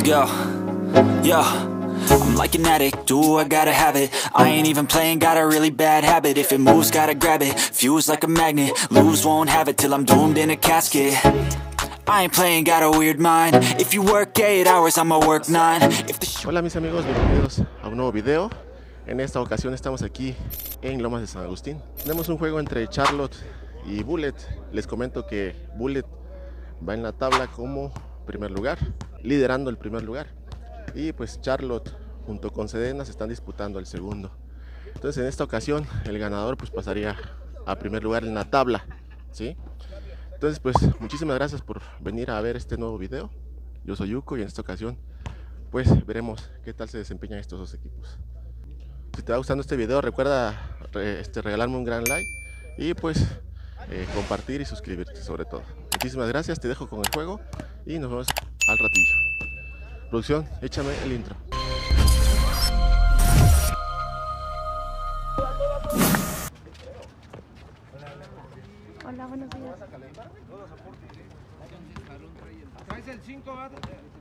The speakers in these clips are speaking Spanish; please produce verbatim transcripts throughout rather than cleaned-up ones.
Yo, yo, I'm like an addict, do I gotta have it. I ain't even playing, got a really bad habit. If it moves, gotta grab it, fuse like a magnet. Lose, won't have it till I'm doomed in a casket. I ain't playing, got a weird mind. If you work eight hours, I'ma work nine. If the Hola mis amigos, bienvenidos a un nuevo video. En esta ocasión estamos aquí en Lomas de San Agustín. Tenemos un juego entre Charlotte y Bullet. Les comento que Bullet va en la tabla como primer lugar, liderando el primer lugar, y pues Charlotte junto con Sedena se están disputando el segundo. Entonces en esta ocasión el ganador pues pasaría a primer lugar en la tabla, ¿sí? Entonces pues muchísimas gracias por venir a ver este nuevo video. Yo soy Yuko y en esta ocasión pues veremos qué tal se desempeñan estos dos equipos. Si te va gustando este video, recuerda re, este, regalarme un gran like y pues eh, compartir y suscribirte sobre todo. Muchísimas gracias, te dejo con el juego y nos vemos al ratillo. Producción, échame el intro. Hola, buenos días. ¿Traes el cinco, va?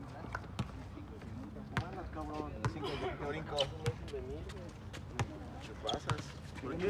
Cabrón, el cinco de brinco. ¿Qué pasas? ¿Por qué?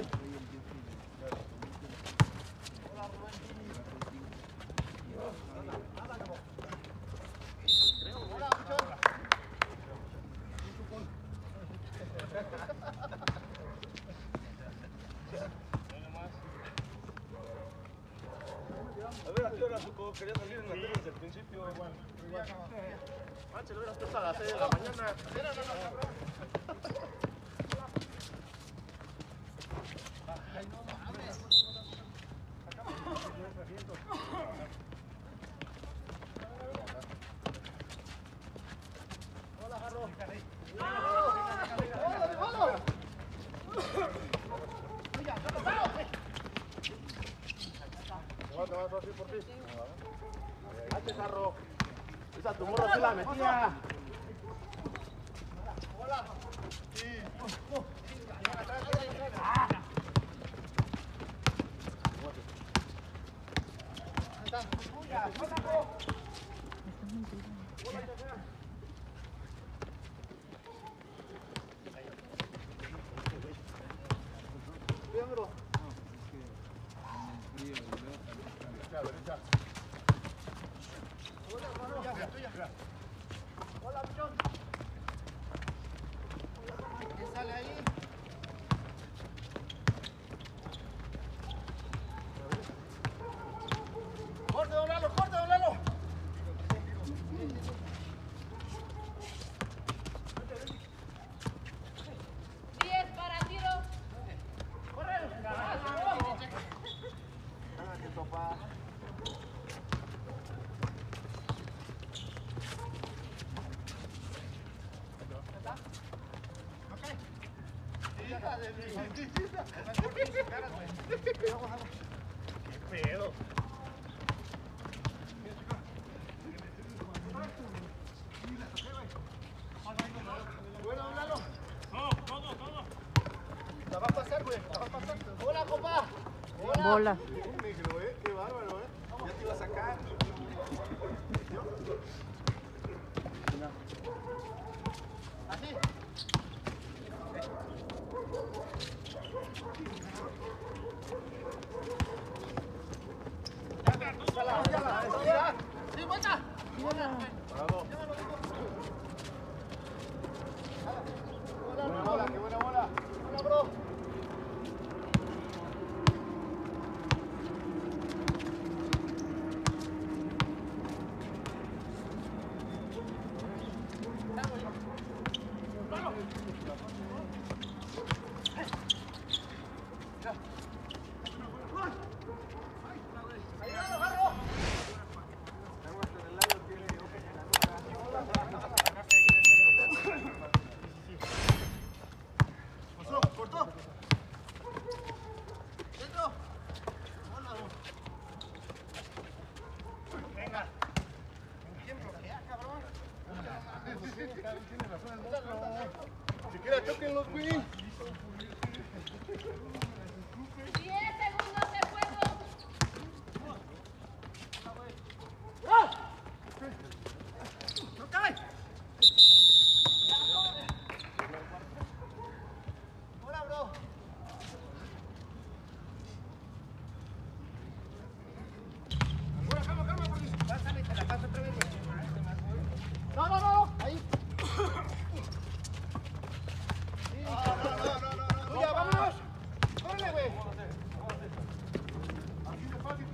A ver, ¿a qué hora supo? Quería salir en la tele desde el principio. Igual, igual. Manche, lo hubieras puesto a las seis de la mañana. Era, no, no, cabrón. Ay, no mames. Hola, Jarro. Por ti, por ti. Hazte, Jarro. Esa tu morra sí la metía. Hola. Sí. Hola, pichón. ¿Qué sale ahí? ¡Corte, don Lalo! ¡Corte, don Lalo! diez para tiro. ¡Corre! ¡Ah, qué topa! Hija de mi hijita. ¿Qué pedo? Bueno, háblalo. No, todo, todo. La va a pasar, güey. La va a pasar. Hola, compa. Hola. Bola. Un negro, eh. Qué bárbaro, eh. Ya te iba a sacar. Así. ¡Sí, vuelta! ¡Bravo! ¡Buena bola, qué buena bola! ¡Hola, bro!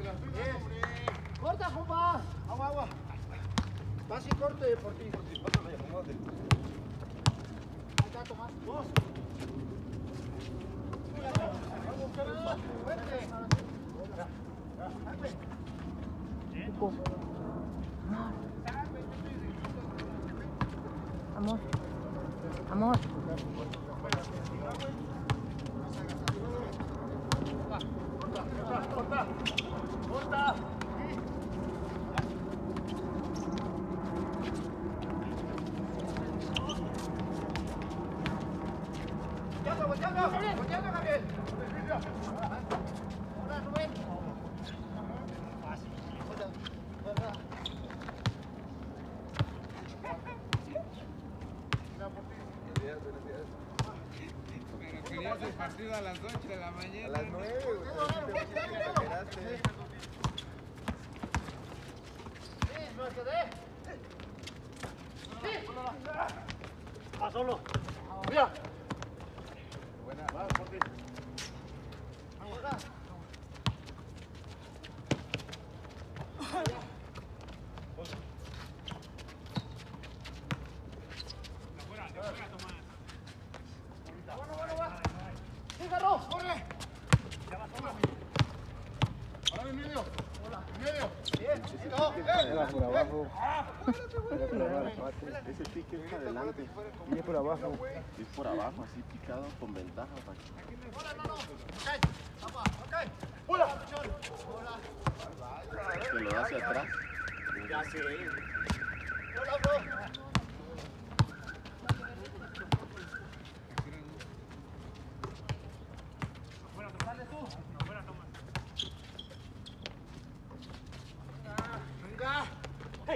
Corta, compa. Agua, agua. Vas y corte por ti. Ahí está, Tomás. Dos. Amor. Amor. Corta, corta. Volteando, volteando, volteando, Gabriel. Hola, Rubén. Pero querías el partido a las ocho de la mañana. A las nueve, güey. Sí, no quedé. Sí. Va solo. Mira. Buena. Va, por ti. Vamos acá. Bueno, bueno, va. Sí, Garro, corre. Ya va solo. Ahora en medio. Hola. En medio. Bien. Era por abajo. Era por abajo. Ese pique es adelante. Y es por abajo. Es por abajo, así picado con ventaja. Hola, no, no. Ok. Vamos, ok. Hola. Hola. Se lo da hacia atrás. Ya sé. Hola, bro. Dale tú. Venga. Hey.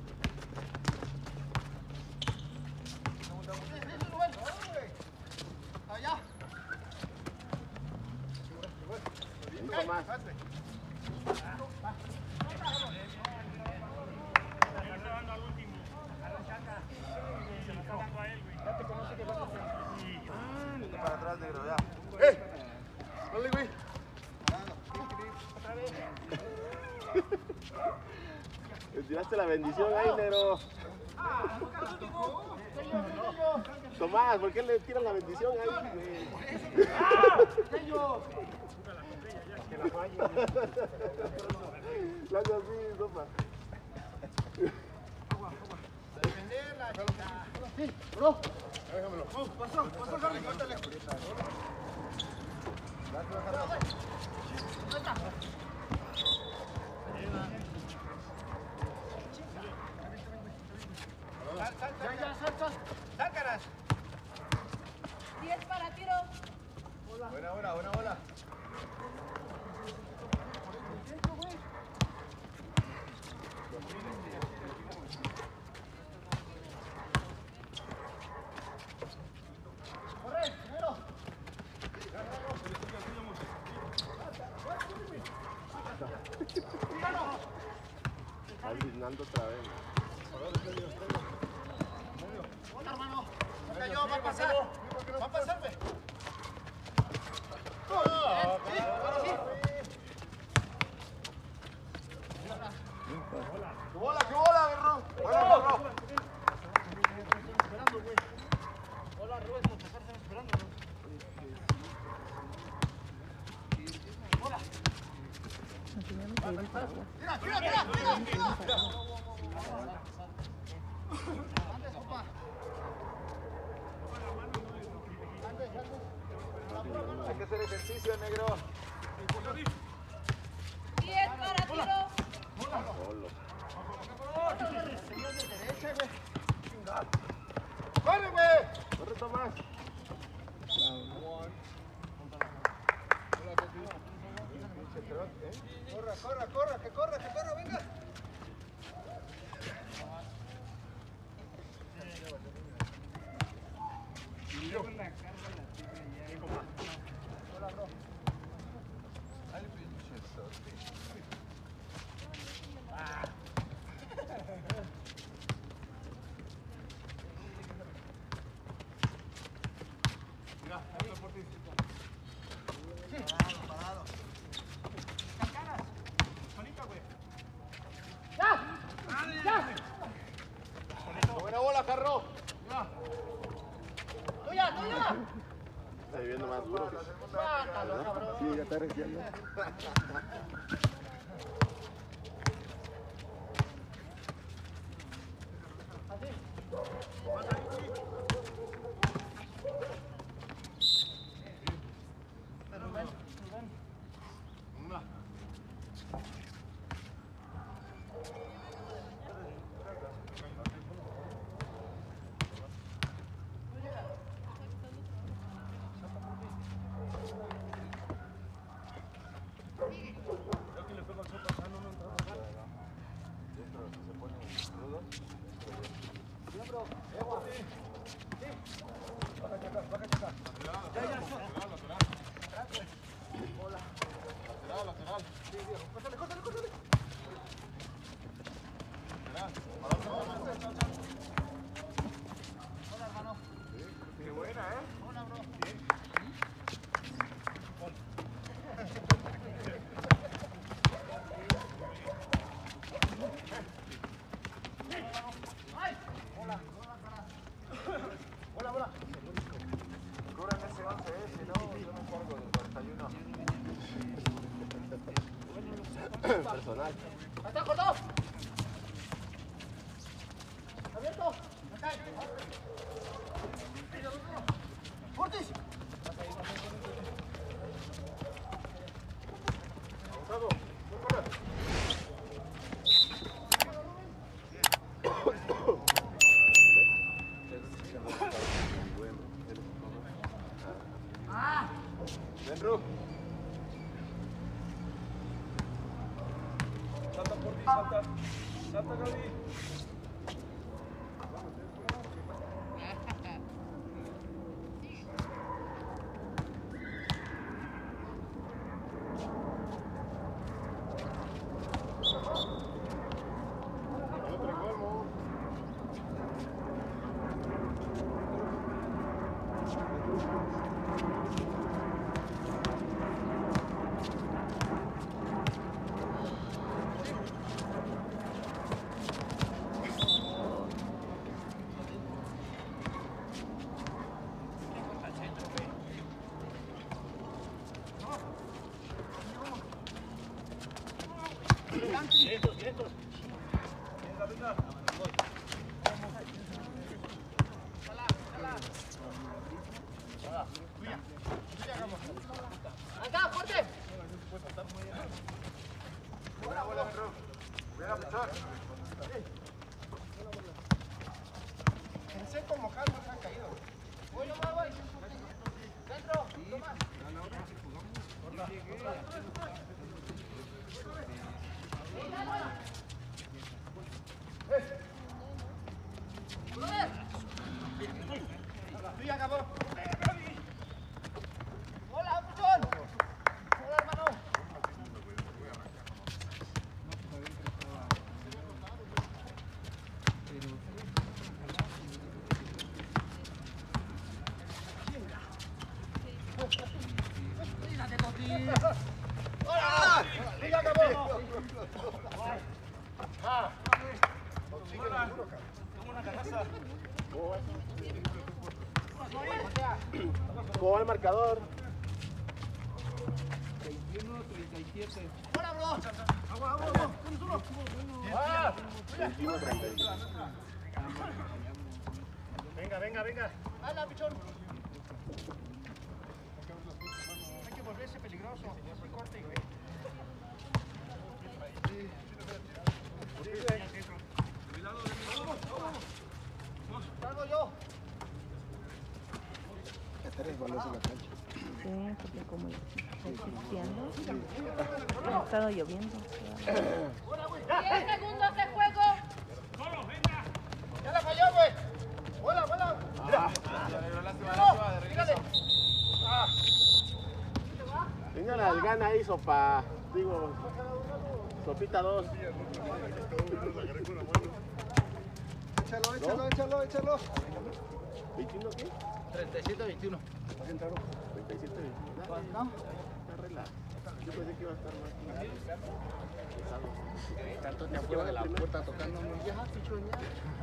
Allá. Un poco más. Para atrás, negro, ya. ¡Eh! ¡Dale, güey! Otra vez. Le tiraste la bendición ahí, negro. Tomás, ¿por qué le tiran la bendición ahí, güey? La hace así, sopa. Defenderla, chica. Sí, bro. Déjamelo. Pasó, pasó, Harry. Córtale. Ya, ya, sal, sal. Sácaras. diez para tiro. Buena, buena, buena, buena. Corre, primero. Está brincando otra vez. Hola, hermano. No cayó, va a pasar. Va a pasar, güey. Sí, ahora sí. ¡Qué bola, qué bola, Berro! ¡Buena, Berro! Esperando, güey. Hola, Rubén, los pescados están esperando, ¿no? Hola. Tira, tira, tira, tira, tira. Antes, compa. Antes, antes. Hay que hacer ejercicio, negro. diez para tiro. Solo. Señor de derecha, güey. ¡Corre, güey! Corre, Tomás. Corra, corra, corra, que corra, que corra, venga. Hola, bro. Mira, ahí por ti. Sí. Parado, parado. Sacaras. está reciando. Personal. ¡Está cortado! ¡Abierto! ¡Fortis! Gonzalo, no corras. Ven, Ru. Salta, Fortis, salta. Salta, Gaby. Vientos, vientos. Venga, venga. Acá, fuerte. Buena bola, Ru. Buena, pichón. Pensé como Carlos han caído. Voy, no me voy. Dentro. Toma. Tú ya acabó. Hola, Puchón. Hola, hermano. ¡Hola! ¡Sí, ya acabó! ¡Ah! Tengo una canaza. ¿Cómo va el marcador? veintiuno treinta y siete. ¡Hola, bro! ¡Agua, agua, agua! ¡Tienes uno! ¡Ah! veintiuno treinta y siete. Venga, venga, venga. ¡Hala, pichón! Hay que volverse peligroso. Así corte, güey. ¡Salgo yo! Tres balones en la cancha. Sí, porque como estoy existiendo, ha estado lloviendo. diez segundos de juego. ¡Ya la falló, güey! ¡Vuela, vuela! ¡Mira! ¡Míralo! ¡Mírale! ¡Ah! Señora, el gana ahí, sopa. Digo, sopita dos. Échalo, échalo, échalo, échalo. ¿veintiuno qué? treinta y siete veintiuno. treinta y siete veintiuno. ¿No? Está relax. Yo pensé que iba a estar más pesado. Tanto tiempo de la puerta tocando mi vieja, pichón, ya.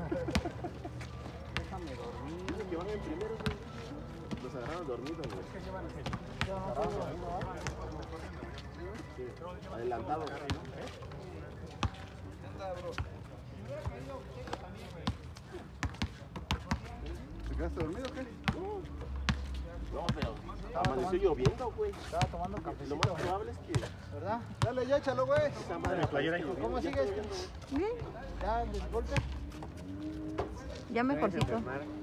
Déjame dormir. Dicen que van en primero, güey. Los agarraron dormidos, güey. Yo no puedo dormir, ¿no? Adelantado. ¿Te quedaste dormido o qué? No, pero amaneció lloviendo, güey. Estaba tomando cafecito. Lo más probable es que ¿Verdad? Dale, ya échalo, güey. esa madre playera lloviendo. ¿Cómo sigues? Bien, ¿Ya el golpe? ya mejorcito.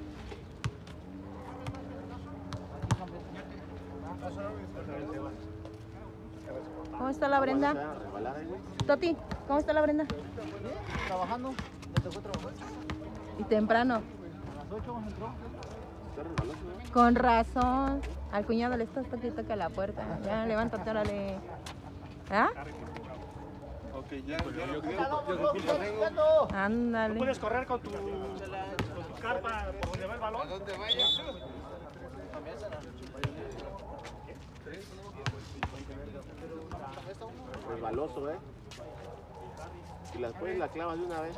¿Cómo está la Brenda? Toti, ¿cómo está la Brenda? Trabajando. Me tocó trabajar. Y temprano. A las ocho entró. Con razón. Al cuñado le estás toque toque a la puerta. Ya, levántate, órale. ¿Ah? Ok, ya, ya lo creo. Ándale. Puedes correr con tu, con tu carpa por donde va el balón. ¿A dónde vayas? Resbaloso, ¿eh? Y las puedes la clavas de una vez.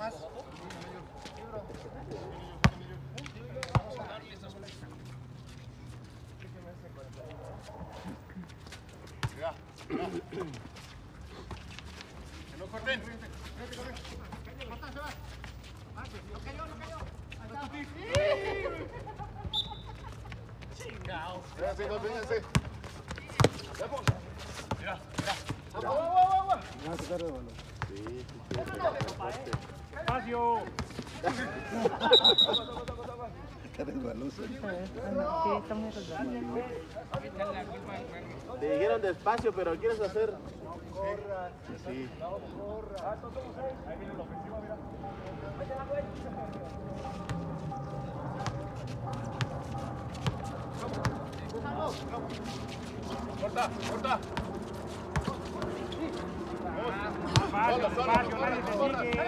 Que no corten. Vénganse, no, vénganse. Ya, pues. Mira, mira. Me va a sacar de balón. Sí, sí, sí. Espacio. Está resbaloso. Sí, está muy resbalado. Te dijeron despacio, pero ¿quieres hacer? Corra. Sí. Ahí viene la ofensiva, mira. Corta, corta. Espacio, espacio, nadie te sigue.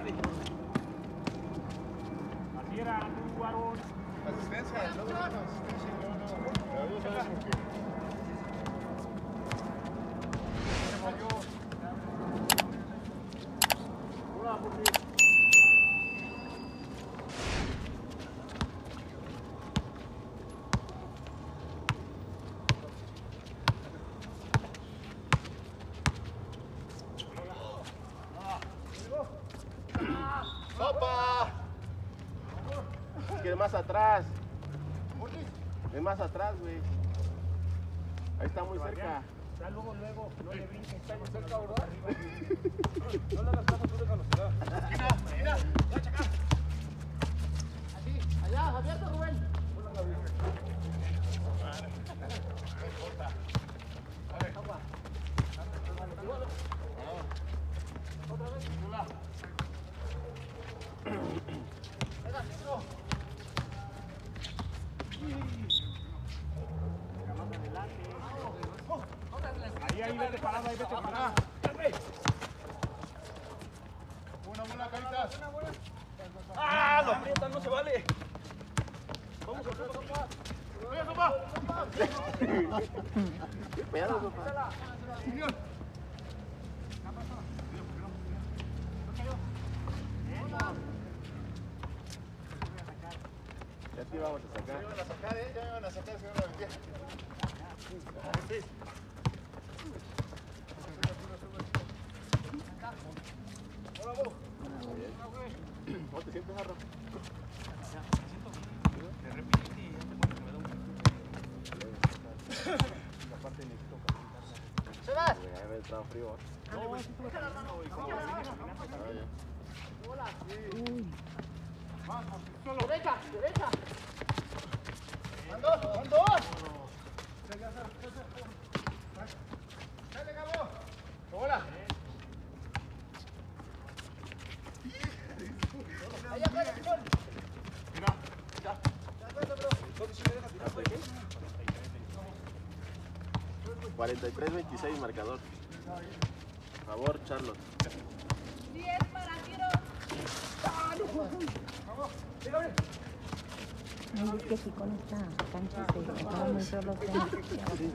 Así era, tú, varón. Asistencia, no, no, asistencia. ¡Sopa! Que es más atrás. Es más atrás, güey. Ahí está muy cerca. Ya luego, luego, no le brinques. Está muy cerca, ¿verdad? No le hagas caso, tú déjalo esperar. Esquina, esquina. Ya, chaca. Así, allá, abierto, Rubén. Ahí, ahí, vete parado, ahí, vete parado. Una buena, Caritas. ¡Ah! Lo aprietan, no se vale. Vamos a hacer sopa. ¡Venga, sopa! ¿Qué pedo, papá? Ya te íbamos a sacar. Ya me van a sacar, ¿eh? Ya me van a sacar, señor Valentía. ¿Cómo te sientes, Jarro? ¡Se va! Ya me entrado frío. Derecha, derecha. Van dos, van dos. ¡Dale, Gabo! ¡Hola! Allá, allá, Simón. Mira, ya. cuarenta y tres veintiséis marcador. Por favor, Charlotte. diez para tiro. Ay, es que sí, con esta cancha se acaban mucho los temas. Sí,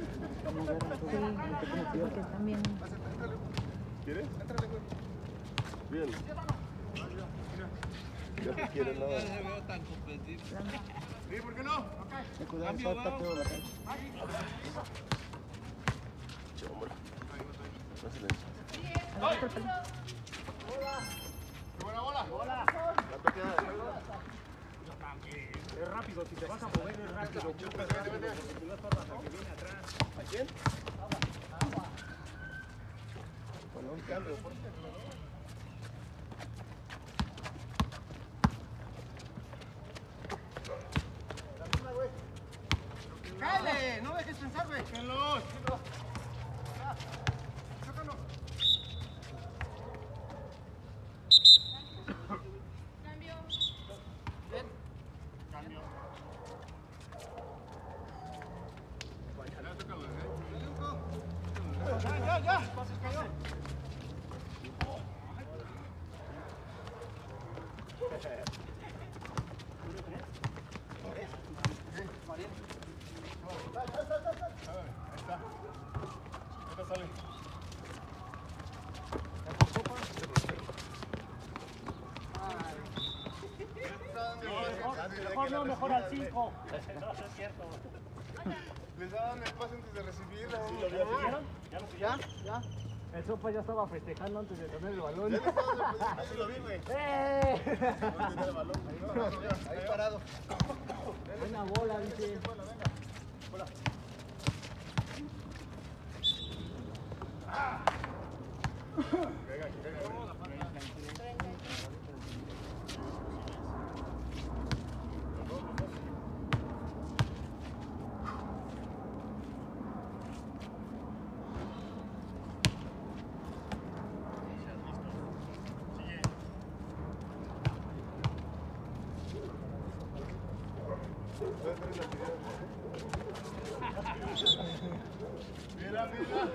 porque están bien. ¿Quieres? Bien. Ya te quiero, no. No se veo tan competitivo. Sí, ¿por qué no? Cuidado, está, está peor la cancha. Che, hombre. No se le echa. Agarra el pelo. Buena bola. Bola. La toquea de juego. Es rápido, si te vas a mover es rápido. Si no estás hasta que viene atrás. ¿A quién? Bueno, un cambio, por ejemplo, ¿no? ¡Cáele! No dejes pensar, güey. ¡Déjenlos! ¡Sácalo! Cambio. Bien. Cambio. Ya, ya, ya. Pases cayó. Mejor no, mejor al cinco. No, eso es cierto. Les daban el pase antes de recibirla. ¿Sí lo vieron? ¿Ya lo Ya, ya. El Sopa ya estaba festejando antes de tener el balón. Ya le estaban, así lo vi, güey. ¡Eh! No tenía el balón. Ahí parado. Buena bola, dice. Mira, mira.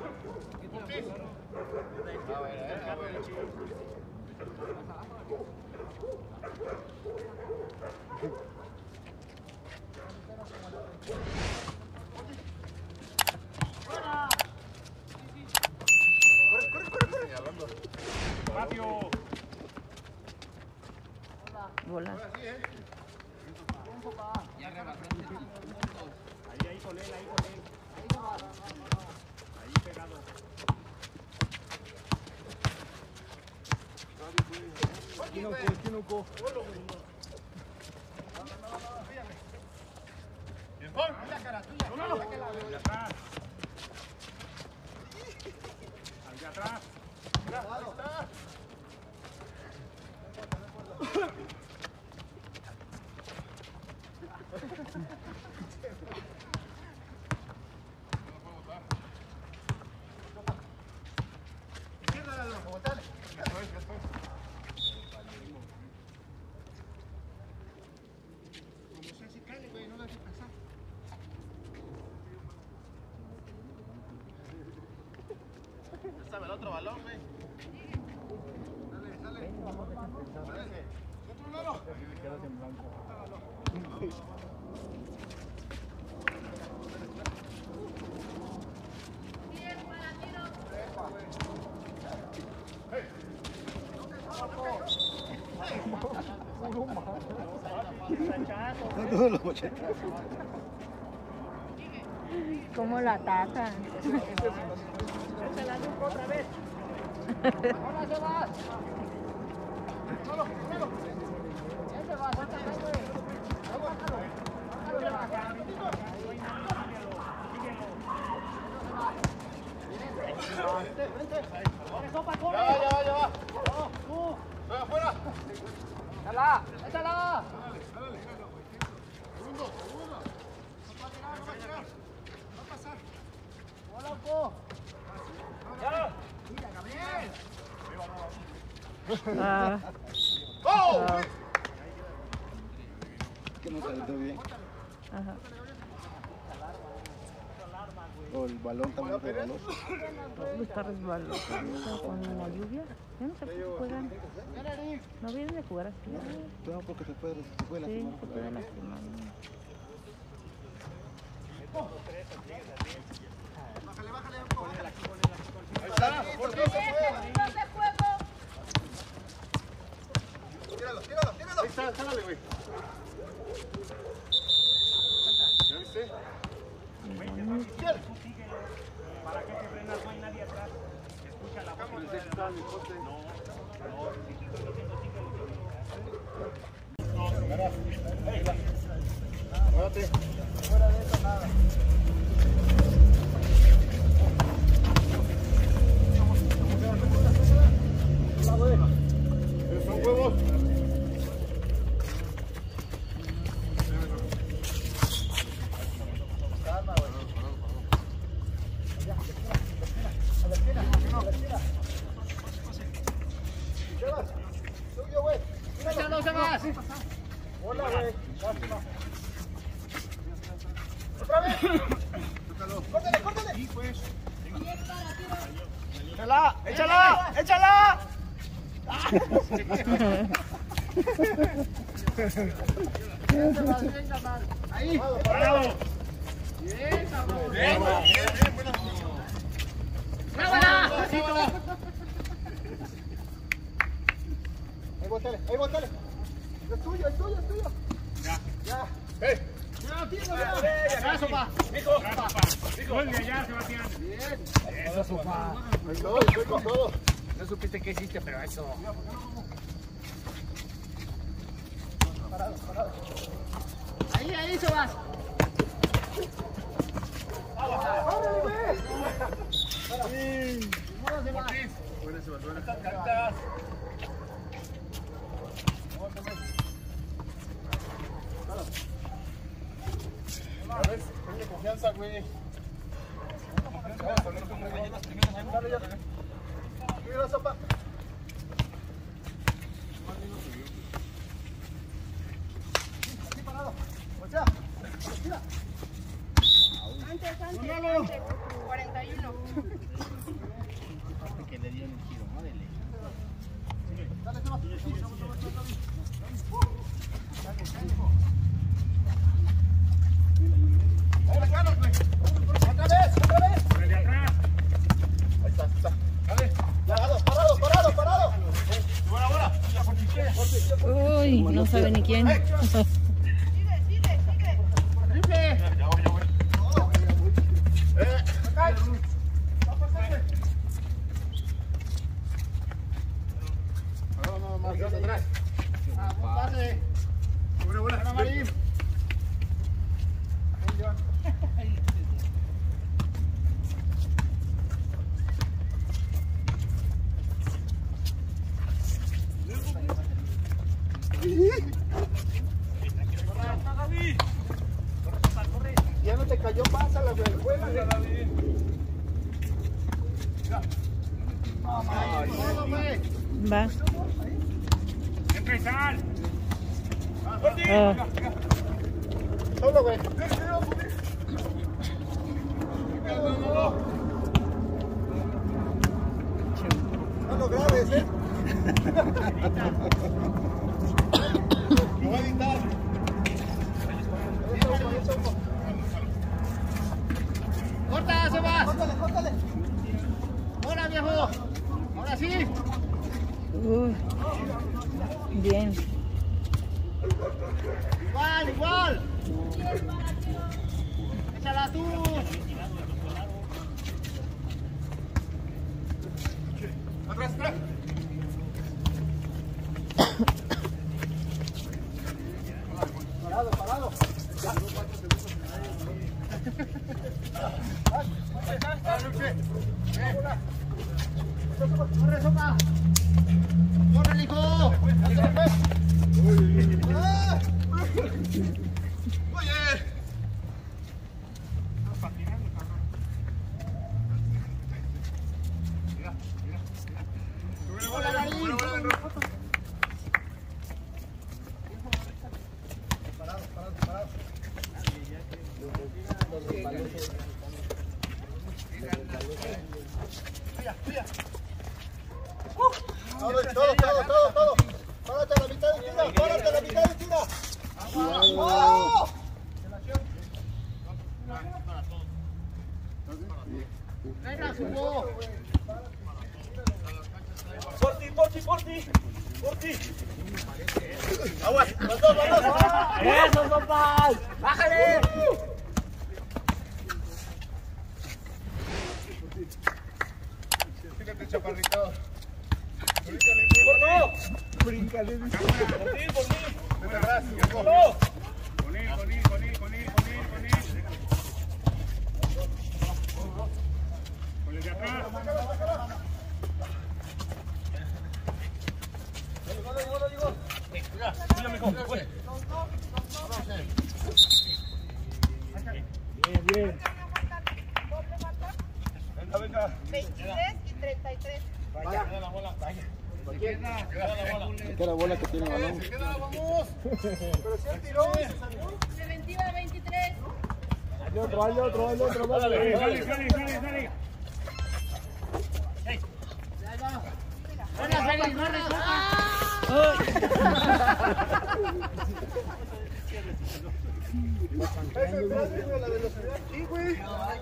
Corre, corre, corre, corre. ¡Rápido! Bola. Ahí, ahí con él, ahí con él. Ahí pegado. Esquinoco, esquinoco. El gol. La cara tuya. No, no, no. Allá atrás. Allá atrás. Ahí está. Izquierda, Lalo. Botale. Como sea, si cae, güey, no la dejes pasar. Estaba el otro balón, güey. Dale, dale. Parece. Otro lado. Quedas en blanco. ¿Cómo la atacan? Échala, Luco, otra vez. ¡Hola, Sebas! ¡Solo, solo! ¡Ese va, sácalo, güey! ¡Bájalo! ¡Bájalo, Sebas! ¡Vente, vente! ¡Ya va, ya va, ya va! ¡No, tú! ¡Ven afuera! ¡Échala! ¡Échala! ¡Segundo, segundo! ¡No va a tirar, no va a tirar! ¡Va a pasar! ¡Hola, loco! ¡Ya! ¡Mira, Gabriel! Ah, ¡Oh! Que no salió bien. ajá. O el balón también resbaloso. Está resbaloso con la lluvia. Yo no sé por qué juegan. No vienen de jugar así. No, porque se puede, se puede Sí, lastimar. se puede lastimar. Bájale, bájale, bájale. Ahí está, por Dios, se fue. Tíralo, tíralo, tíralo. Ahí está, jálale, güey. ¿Ya viste? Güey, te vas a tú síguelo. ¿Para qué te frenas? No hay nadie atrás. Fuera de eso nada. Son huevos. Calma, güey. A la esquina, a la esquina. Sebas, suyo, güey. Échalo, Sebas. Hola, güey. Lástima. Otra vez. Córtale, córtale. Sí, pues. Échala, échala, échala. Ahí, parado. Bien, cabrón. Bien, bien, bien, buena. ¡Bravo! Ahí bótale, ahí bótale. Es tuyo, es tuyo, es tuyo. Ya. Ya. ¡Eh! ¡Ya, tío, ya! ¡Ya, sopa! ¡Mijo! Gol de allá, Sebastián. Bien. Eso, sopa. Ahí estoy, estoy con todo. No supiste qué hiciste, pero eso. Parado, parado. Ahí, ahí, Sebas. ¡Órale, güey! Sí. ¡Buenas, Sebas! Buenas, Sebas. Buenas cartas. A ver, tenle confianza, güey. Dale, ya. Mira, sopa. Aquí parado. O sea, mira. Antes, antes, antes. cuarenta y uno. Que le dieron el giro, ¿no? Dele. Dale, Sebas. ¡Otra vez! ¡Otra vez! Por el de atrás. Ahí está, ahí está. Dale. Parado, parado, parado, parado. Buena, buena. Uy, no sabe ni quién. ¡Triple! Ya voy, ya voy. ¡Eh! ¡Acá! ¡Va a pasarse! No, no, más atrás. ¡Ah, buen pase! Buena, buena. ¡Buena, Marín! Bien, John. Ya no te cayó, pásala, güey. Juégale. Todo, güey. Va. Entra y sal. Ah. Solo, güey. No lo grabes, ¿eh? Lo voy a editar. ¡Corta, Sebas! ¡Córtale, córtale! ¡Hola, viejo! ¡Ahora sí! Uy. Bien. ¡Igual, igual! ¡Échala tú! Atrás, atrás. Parado, parado. ¡Corre, sopa! ¡Corre, hijo! ¡Ah! Oye. ¡Hola, Marín! Parado, parado, parado. Mira, mira. Todo, todo, todo, todo, todo. Párate a la mitad y tira, párate a la mitad y tira. ¡Oh! Venga, subo. Por ti, por ti, por ti. Por ti. Agua. Los dos, los dos. ¡Eso, sopas! ¡Bájale! Fíjate, chaparrita. Bríncale, dice. Con él, con él, con él, con él, con él, con él, con él. Con el de atrás. Bien, bien. Venga, venga. veintitrés y treinta y tres. Vaya. Queda la bola. Vaya. Queda, Queda la bola. Queda la bola que tiene el balón. se queda, vamos. Pero si él tiró y se salió. Preventiva veintitrés. Hay otro, hay otro, hay otro. Dale, dale, dale, dale, dale. Ese es la velocidad aquí, güey.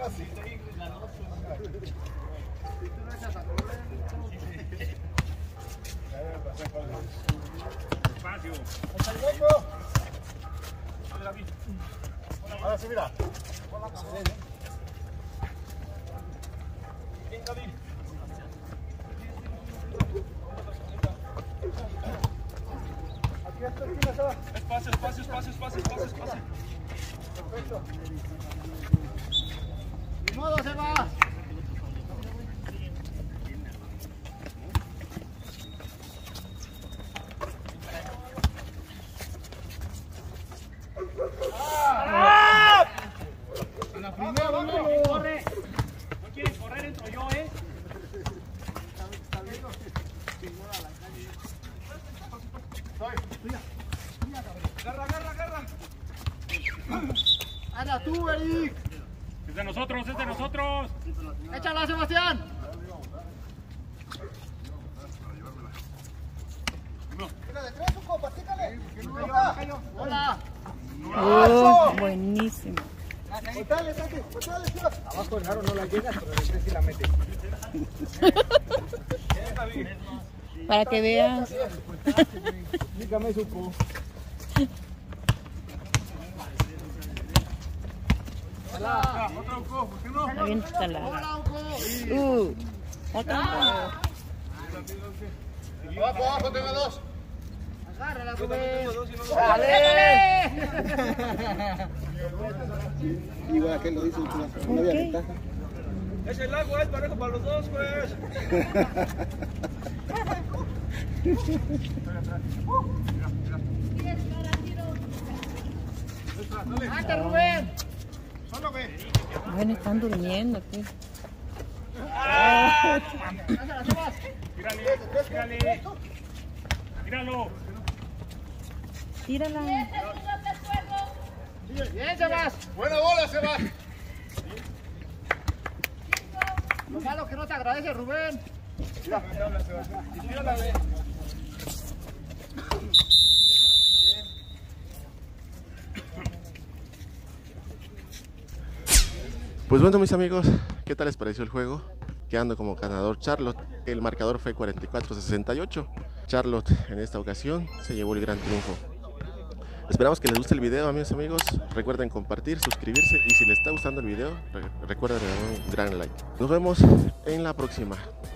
Espacio. Ahora sí, mira. Aquí está, aquí está. Espacio, espacio, espacio, espacio, espacio, espacio. Perfecto. Ni modo, se va. La primera, vamos, corre. No quieres correr, entro yo, ¿eh? Agarra, agarra, agarra. Anda tú, Eric. Es de nosotros, es de nosotros. Échala, Sebastián. Mira, detrás, Suco, patícale. Hola. Oh, buenísimo. Botale, Santi, botale, tío. Abajo el aro no la llegas, pero de tres sí la metes. Para que veas. Dígame, Suco. Hola. Otra, Uco, ¿por qué no? Está bien instalada. Hola, Uco. Uh, otra. Abajo, abajo, tengo dos. Agárrala, Rubén. ¡Dale! Igual aquel lo hizo, no había ventaja. Es el agua, es parejo para los dos, pues. ¡Anda, Rubén! Solo ve. Bueno, están durmiendo aquí. Lánzala, Sebas. Tírale, tírale. Tíralo. Tírala. Bien, Sebas. Buena bola, Sebas. Lo malo que no te agradece, Rubén. Pues bueno, mis amigos, ¿qué tal les pareció el juego? Quedando como ganador Charlotte. El marcador fue cuarenta y cuatro a sesenta y ocho. Charlotte en esta ocasión se llevó el gran triunfo. Esperamos que les guste el video, amigos y amigos. Recuerden compartir, suscribirse y si les está gustando el video, re recuerden dar un gran like. Nos vemos en la próxima.